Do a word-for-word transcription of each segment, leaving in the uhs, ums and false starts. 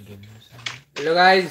Hello guys.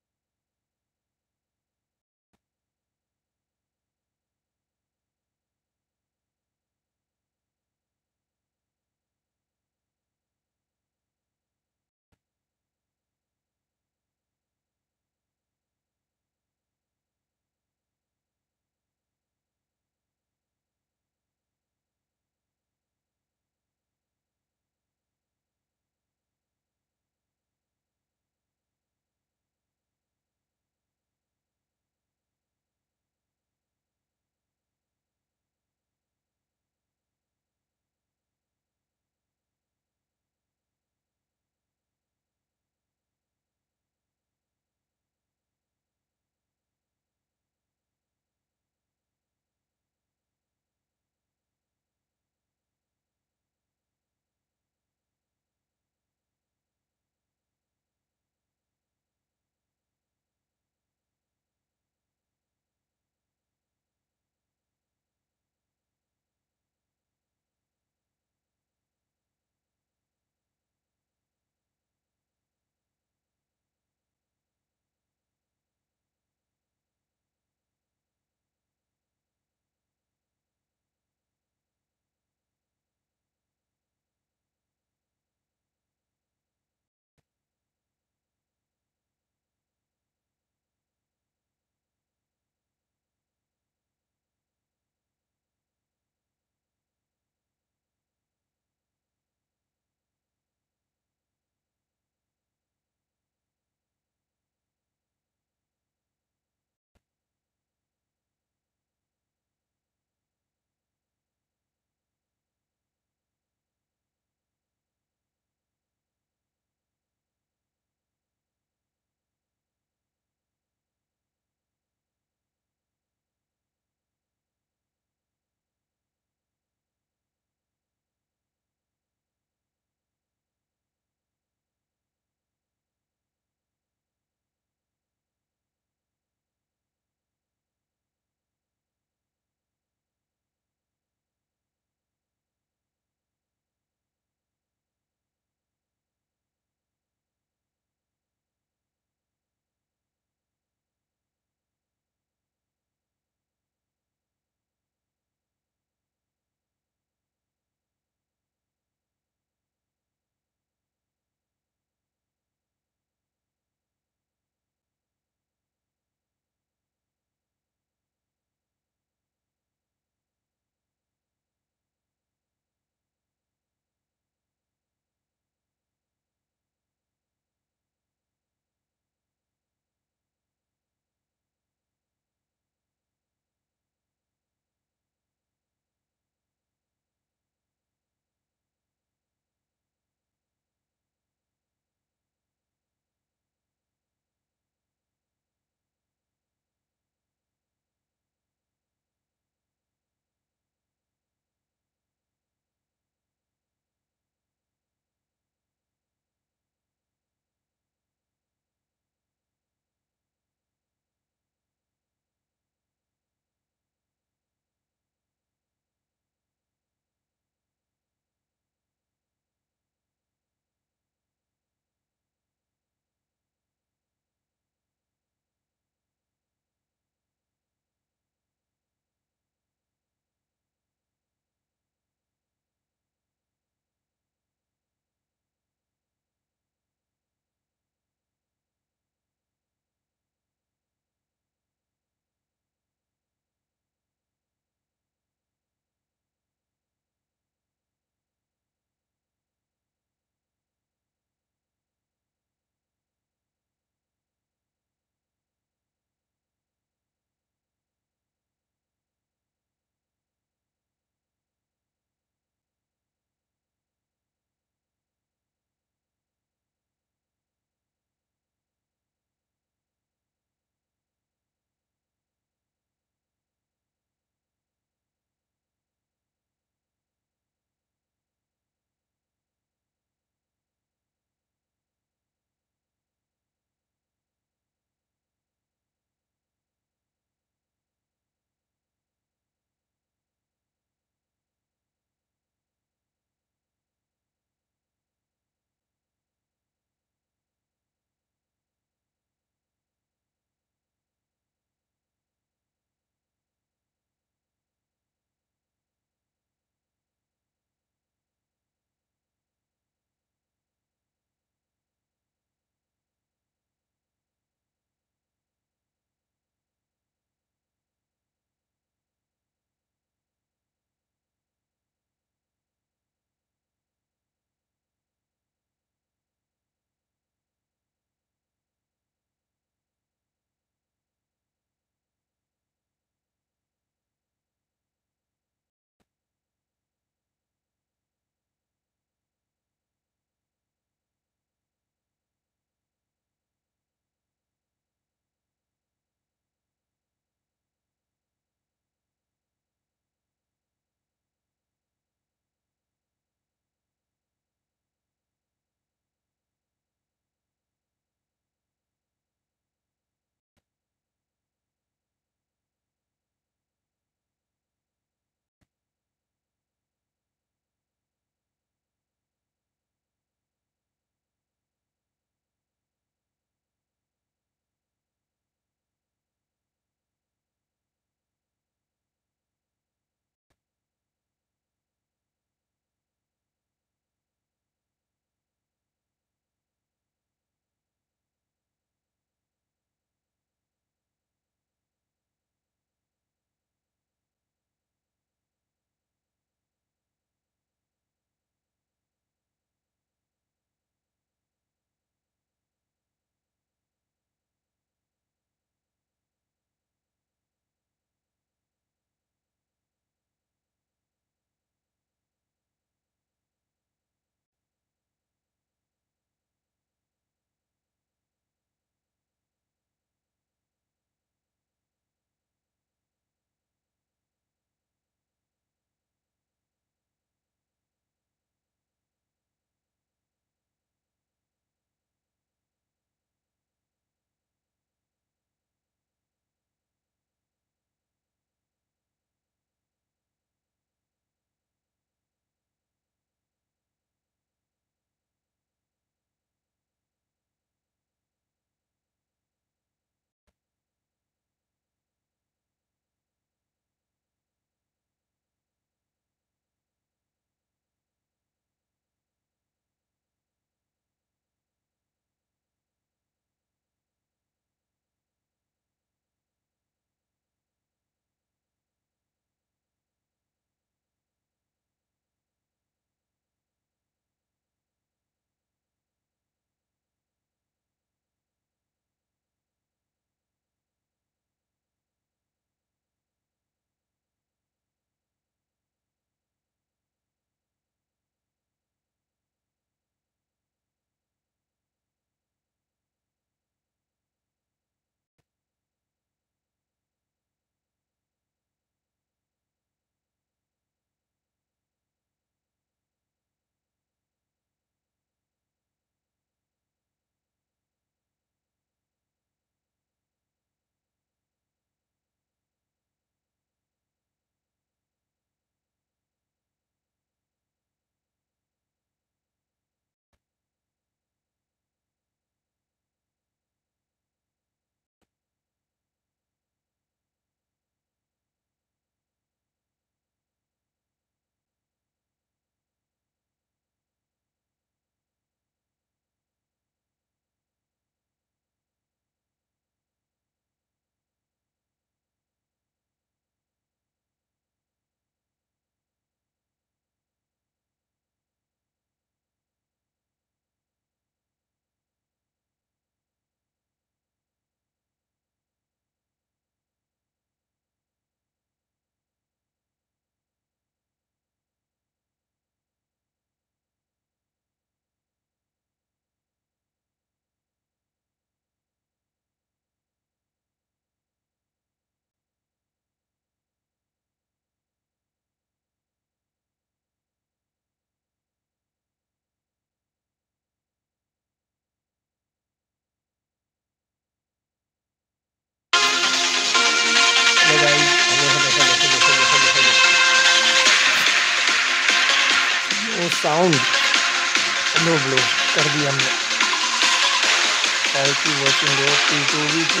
Sound नो ब्लो कर दिया हमने। फाइव की वॉचिंग रो टी two v two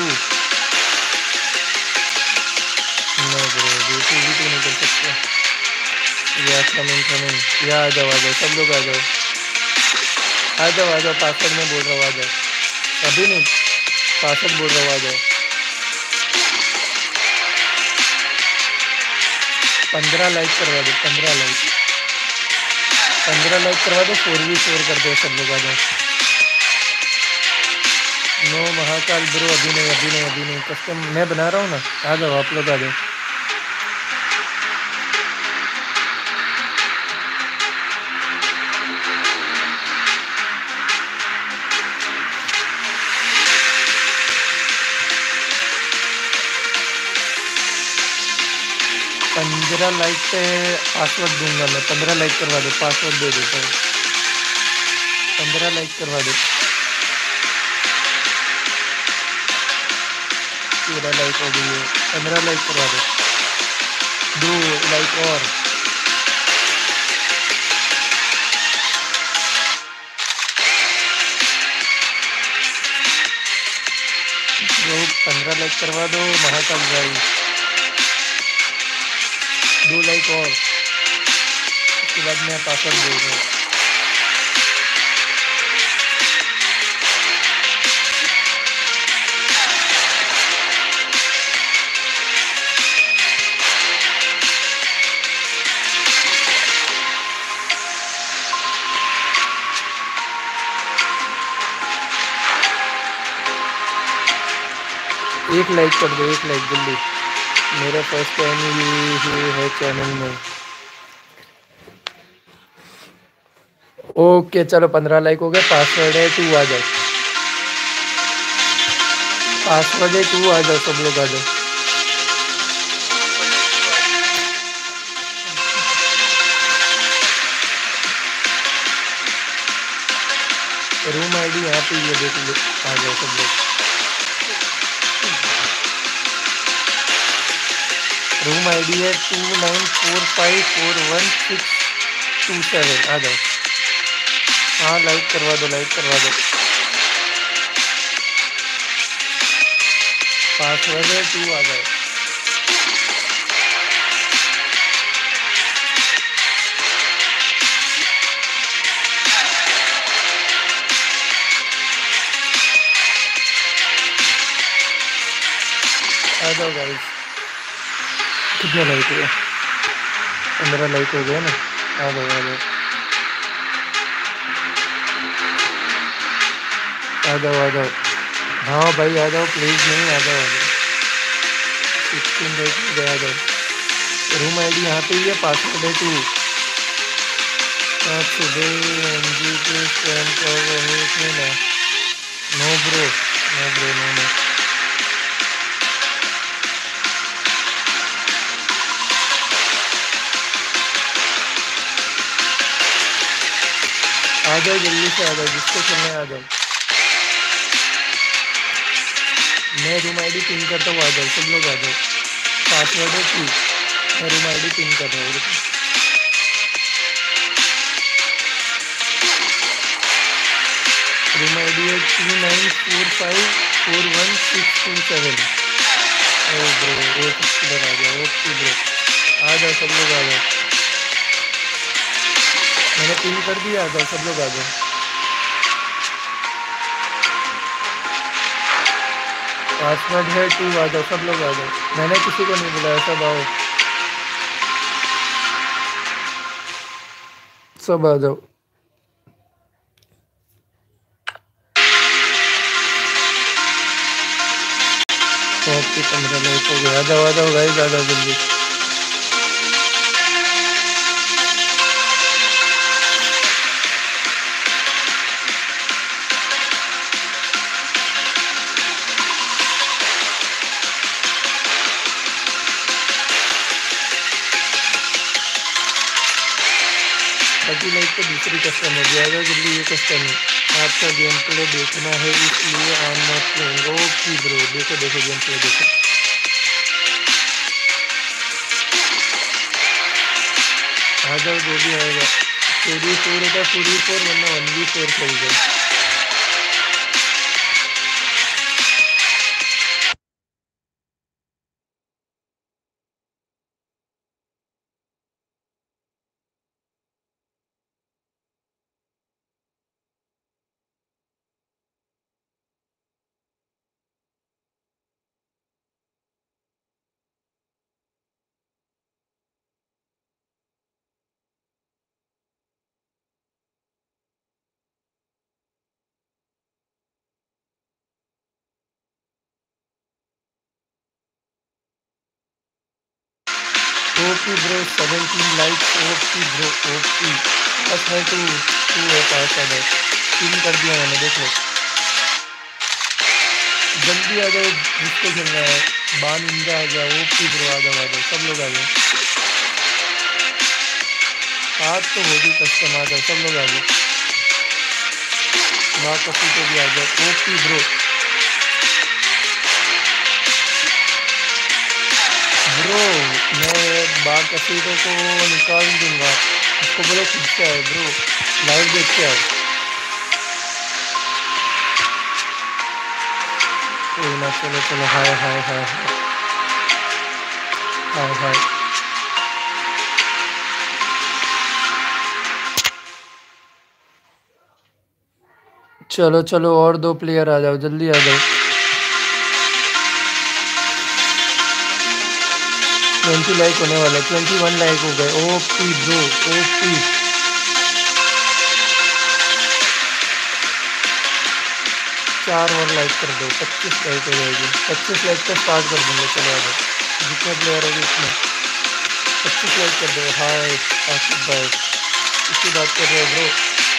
no bro v two v two नहीं कर सकते। या कमिंग कमिंग या आ जाओ आ जाओ सब लोग आ जाओ आ जाओ आ जाओ पासवर्ड में बोल रहा हूँ आ जाओ अभी नहीं पासवर्ड बोल रहा हूँ आ जाओ। पंद्रह लाइक करवा दो पंद्रह लाइक पंद्रह लाइक करवा दो फोर वी फोर कर दो सब लोग आ जाओ। नो महाकाल ब्रो अभी नहीं अभी नहीं अभी नहीं कस्टम मैं बना रहा हूँ ना आ जाओ आप लोग आ जाओ। पंद्रह लाइक पे पासवर्ड दूंगा मैं। पंद्रह लाइक करवा दो पासवर्ड दे देता हूँ। पंद्रह लाइक करवा दो तेरह लाइक हो गई है। पंद्रह लाइक करवा दो दो लाइक और दो पंद्रह लाइक करवा दो महाकाल भाई दो लाइक और उसके बाद मैं पासवर्ड दे रहा हूँ। एक लाइक कर दो एक लाइक जल्दी मेरा फर्स्ट टाइम ये है चैनल में। ओके चलो पंद्रह लाइक हो गया। पासवर्ड है टू आ जाओ पासवर्ड है टू आ जाओ सब लोग आ जाओ। रूम आईडी यहाँ पे ये देख लो आ जाओ सब लोग। रूम आईडी है two nine four five four one six two seven आ जाओ। हाँ लाइक करवा दो लाइक करवा दो। पासवर्ड है टू आ जाओ। आ जाओ गाइस कितने लाइक हुए? पंद्रह लाइक हो गए ना आ जाओ आ जाओ आ जाओ आ जाओ। हाँ भाई आ जाओ प्लीज़ नहीं आ जाओ आ जाओ। सिक्सटीन लाइक हो गया आ जाओ। रूम आईडी यहाँ पे ही है पासवर्ड है टू। सुबह एम जी के स्कैन कर रहे थे ना no bro no bro no no आ जाओ जल्दी से आ जाओ जिसको चलने आ जाओ। मैं रूम आईडी पिन करता हूँ आ जाओ सब लोग आ जाओ। पासवर्ड है टू मैं रूम आईडी पिन कर रहा हूँ। रूम आईडी है two nine four five four one six two seven. Oh bro एक किधर आ जाओ ओके ब्रो आ जाओ सब लोग आ जाओ। मैंने पिन कर दिया आ जाओ सब लोग आ जाओ। पासवर्ड है टू आ जाओ सब लोग आ जाओ। मैंने किसी को नहीं बुलाया सब आओ सब आ जाओ। ओके पंद्रह लाइक हो गया आ जाओ आ जाओ गाइस आ जाओ जल्दी। थर्टी लाइक तो दूसरी कस्टम हो जाएगा जल्दी ये कस्टम है। आपका गेम प्ले देखना है इसलिए I am not playing. Okay bro देखो देखो गेम प्ले देखो। आ जाओ जो भी आएगा फोर वी फोर होता फोर वी फोर वरना वन वी फोर खेलते। OP bro seventeen likes. OP bro OP. बस है टू टू है पास है तीन कर दिया मैंने देख लो। जल्दी आ जाओ जिसको खेलना है। बान इंजा आ जाओ। ओपी ब्रो आ जाओ आ जाओ सब लोग आ जाओ। आज तो होगी कस्टम आ जाओ सब लोग आ जाओ। बात कसी को भी आ जाओ। ओपी ब्रो ब्रो मैं बार कसीटों को निकाल दूंगा। उसको बोलो खुद से आए ब्रो लाइव देख के आओ। कोई ना चलो चलो हाय हाय हाय हाय हाय। चलो चलो और दो प्लेयर आ जाओ जल्दी आ जाओ। ट्वेंटी लाइक होने वाला ट्वेंटी वन लाइक हो गए। OP bro OP. चार और लाइक कर दो पच्चीस लाइक हो जाएगी। पच्चीस लाइक का स्टार्ट कर देंगे चलो आ जाओ। जितने प्लेयर होंगे उतने पच्चीस लाइक कर दो। हाय आसिफ भाई इसकी बात कर रहे हो ब्रो।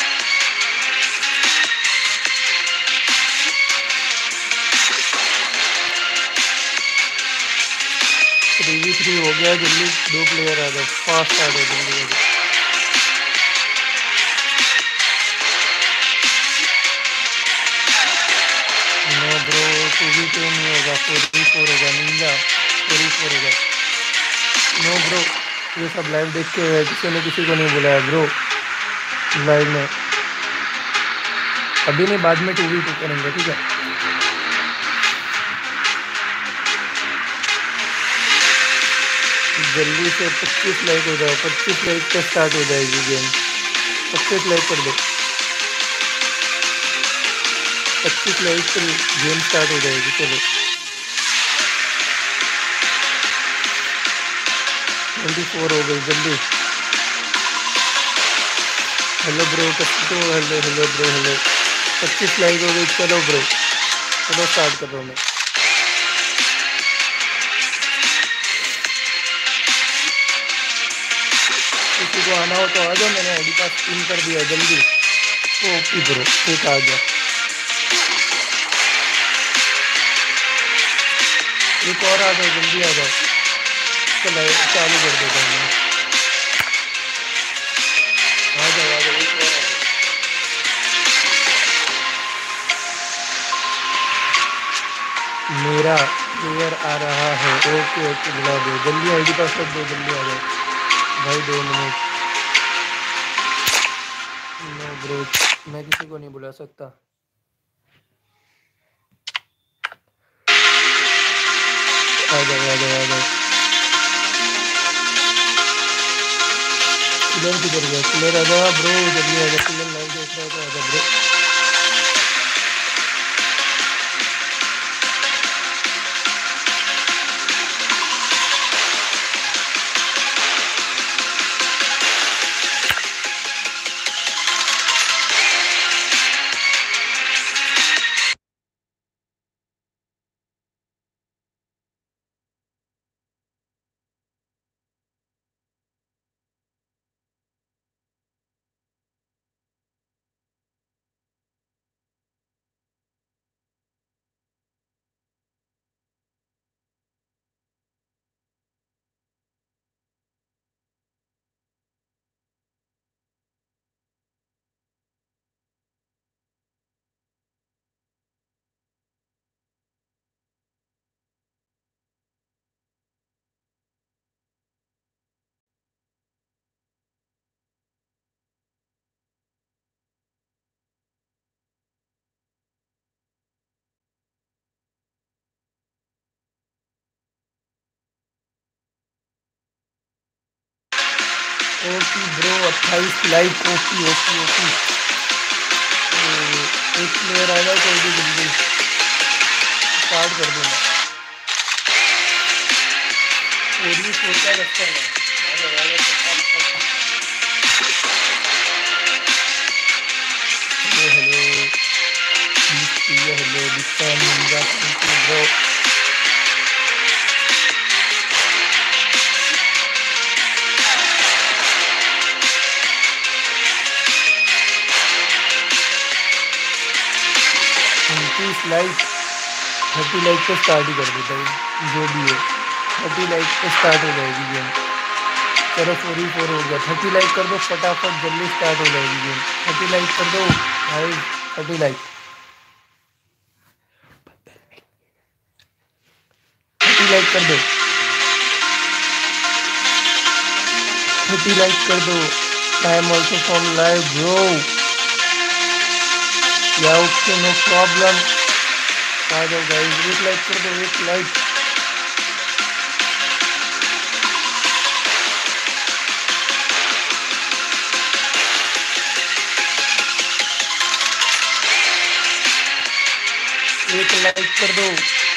थ्री वी थ्री हो गया जल्दी दो प्लेयर आ जाओ फास्ट आ जाओ जल्दी आ जाओ। No bro two v two नहीं होगा फोर वी फोर होगा। निंजा फोर वी फोर होगा। नो ब्रो ये सब लाइव देख के किसी ने किसी को नहीं बुलाया ब्रो लाइव में। अभी नहीं बाद में टू वी टू करेंगे ठीक है। जल्दी से पच्चीस लाइक हो जाओ। पच्चीस लाइक पे स्टार्ट हो जाएगी गेम। पच्चीस लाइक कर दो। पच्चीस लाइक पे गेम स्टार्ट हो जाएगी चलो। ट्वेंटी फोर हो गई जल्दी। हेलो ब्रो तो हेलो हेलो ब्रो हेलो। पच्चीस लाइक हो गई चलो ब्रो चलो स्टार्ट कर रहा हूँ मैं। किसी को आना हो तो आ जाओ। मैंने आईडी पास पिन कर दिया जल्दी। ओके ब्रो ठीक आ गया। एक और आ जाओ जल्दी आ जाओ। चलो चालू कर देता हूँ मैं। आ जाओ आ जाओ एक और आ जाओ। मेरा प्लेयर आ रहा है। ओके ओके बुला दो जल्दी आईडी पास कर दो जल्दी आ जाओ भाई दो मिनट। नो ब्रो मैं किसी को नहीं बुला सकता। आ जाओ आ जाओ आ जाओ। किलर किधर गया? किलर आ जाओ ब्रो जल्दी आ जाओ। किलर लाइव देख रहा है तो आ जाओ ब्रो। ओपी ब्रो, अट्ठाईस लाइक, ओपी ओपी ओपी। एक प्लेयर आएगा कोई भी, जल्दी स्टार्ट कर दूंगा। फोर भी फोर का रखता है। हेलो हेलो हेलो बिस्तान निंजा, थैंक यू ब्रो। उनतीस लाइक, थर्टी लाइक पे स्टार्ट ही कर देता है जो भी है। थर्टी लाइक पे स्टार्ट हो जाएगी गेम। चलो फोर ही फोर हो गया। थर्टी लाइक कर दो फटाफट, जल्दी स्टार्ट हो जाएगी गेम। थर्टी लाइक कर दो भाई, थर्टी लाइक थर्टी लाइक कर दो, थर्टी लाइक कर दो। I am also from live bro. या ओके, नो प्रॉब्लम। आ जाओ गाइस, एक लाइक कर दो, एक लाइक। एक लाइक कर दो।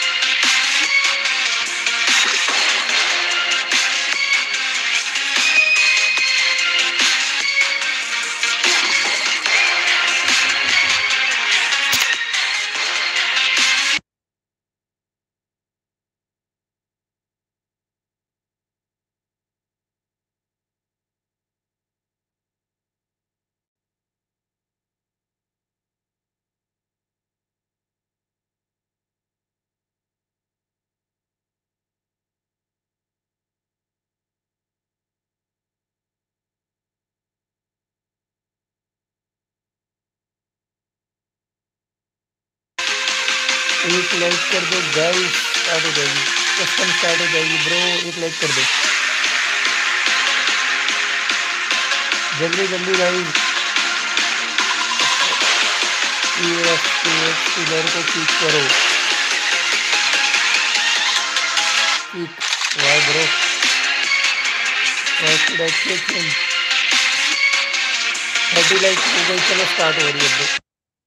एक लाइक कर दो गाइस, स्टार्ट हो जाएगी, कस्टम स्टार्ट हो जाएगी ब्रो। एक लाइक कर दो जल्दी जल्दी गाइस। किलर को किक करो, kick. Why bro, why should I kick him. Thirty like हो गई, चलो स्टार्ट हो रही है ब्रो।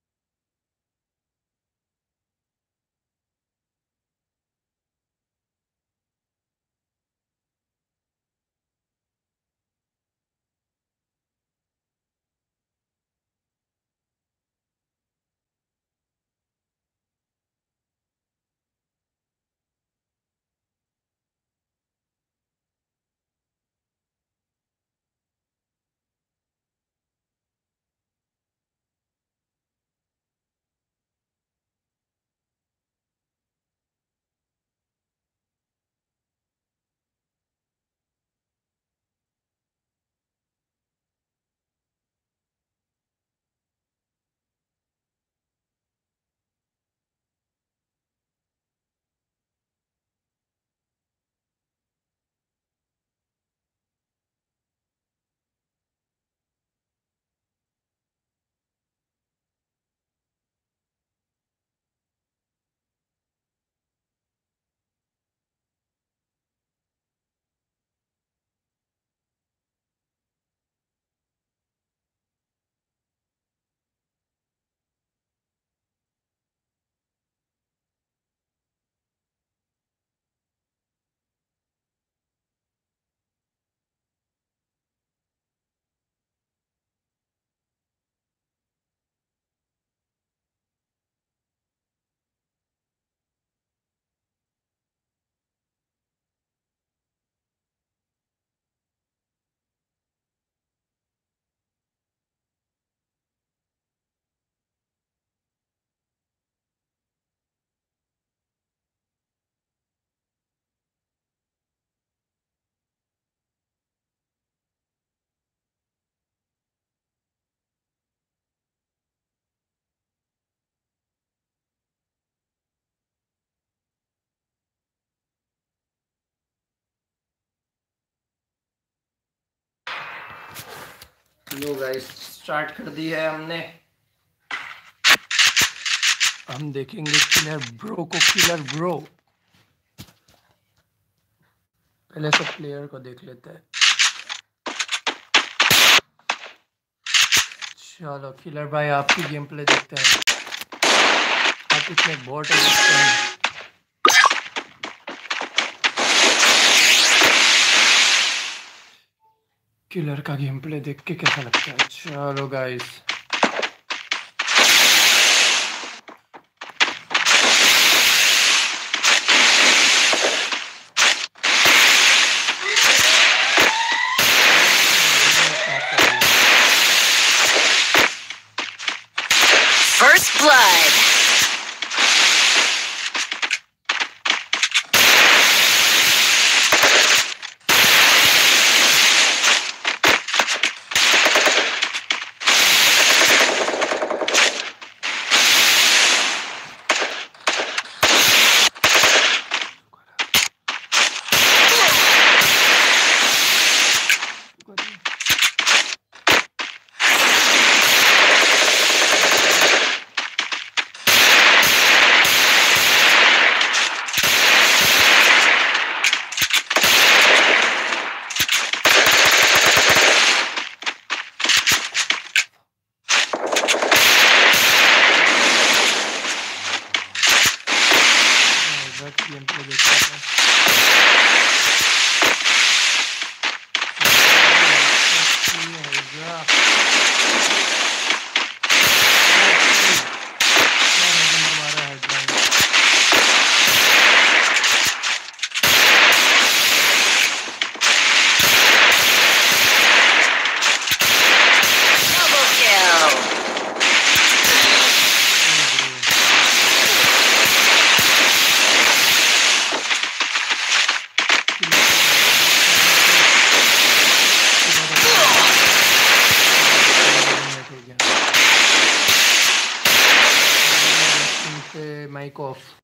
लो गाइस, स्टार्ट कर दी है हमने। हम देखेंगे किलर ब्रो को, किलर ब्रो। पहले सब प्लेयर को देख लेते हैं। चलो किलर भाई आपकी गेम प्ले देखते हैं। आप इतने बोट है देखते हैं। किलर का गेम प्ले देख के कैसा लगता है? चलो guys First blood. Game play देखते हैं। Double kill. Mic off.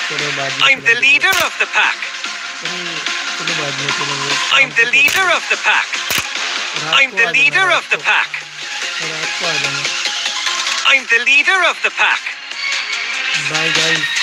चलो बाद में I'm the खेलेंगे। leader of the pack. अरे, चलो बाद में खेलेंगे। I'm the leader of the pack. रात I'm को the आ जाना, leader रात of the को- pack. रात को आ जाना। I'm the leader of the pack. Bye guys.